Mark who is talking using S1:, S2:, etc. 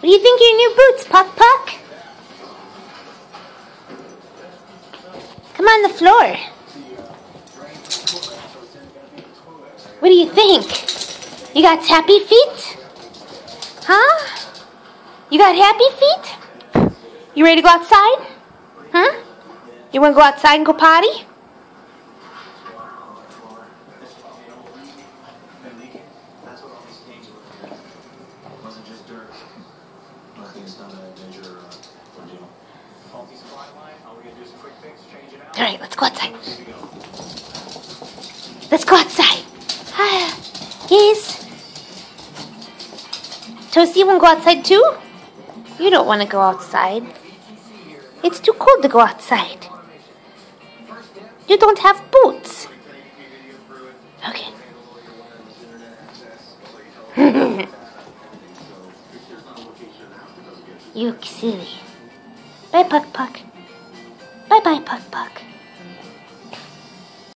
S1: What do you think of your new boots, Puck Puck? Come on the floor. What do you think? You got happy feet? Huh? You got happy feet? You ready to go outside? Huh? You want to go outside and go potty? All right, let's go outside. Let's go outside. Yes. Toasty, you want to go outside too? You don't want to go outside. It's too cold to go outside. You don't have boots. Okay. You silly. Bye, Puck Puck. Bye-bye, Puck Puck.